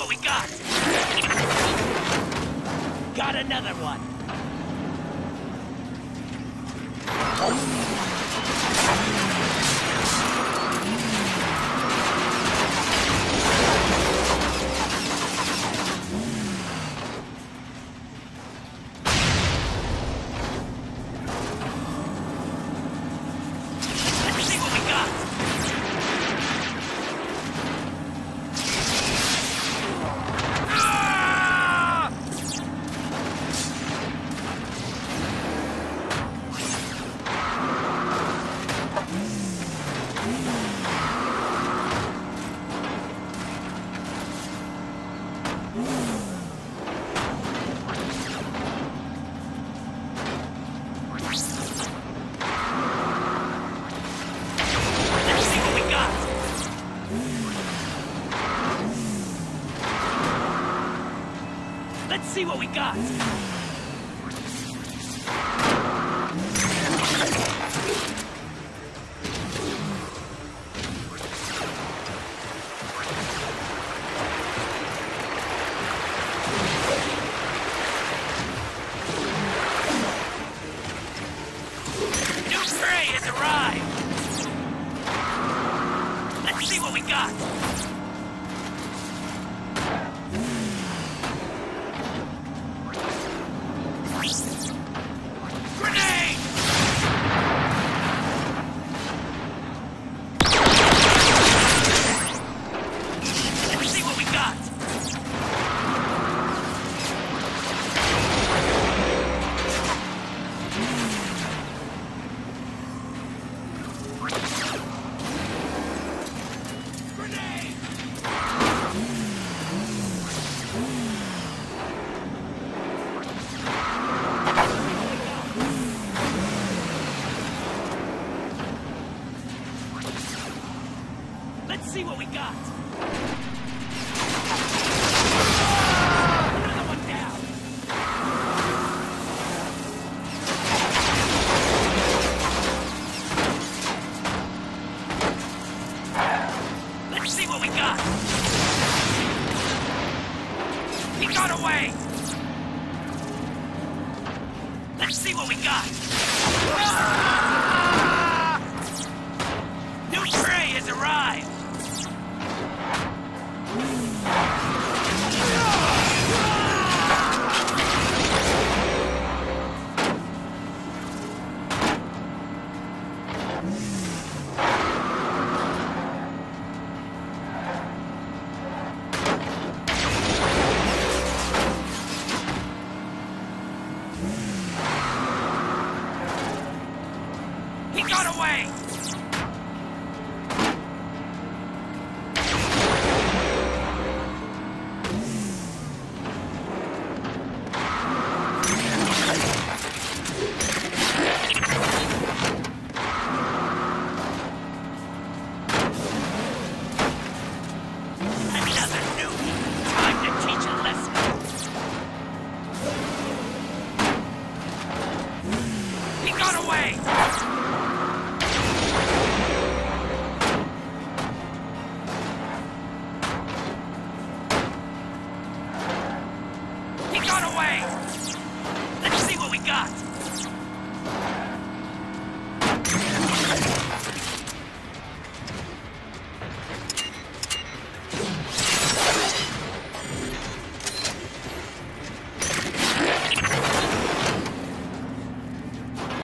what we got! Got another one! Let's see what we got! Let's see what we got! New prey has arrived! Let's see what we got! Grenade! Let's see what we got! Grenade! Let's see what we got! Another one down! Let's see what we got! He got away! Let's see what we got!